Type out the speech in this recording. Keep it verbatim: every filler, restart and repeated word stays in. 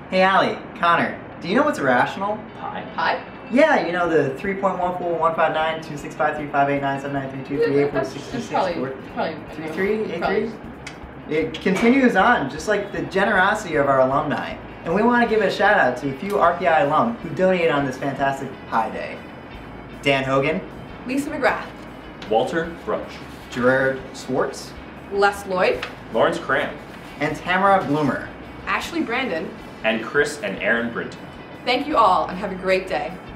Hey Allie, Connor, do you know what's irrational? Pi? Pi? Yeah, you know the three point one four one five nine two six five three five eight nine seven nine three two three eight four six two six four three three eight three. It continues on, just like the generosity of our alumni. And we want to give a shout out to a few R P I alum who donated on this fantastic Pi Day. Dan Hogan, Lisa McGrath, Walter Brunch, Gerard Swartz, Les Lloyd, Lawrence Cram, and Tamara Bloomer. Ashley Brandon. and Chris and Aaron Brinton. Thank you all and have a great day.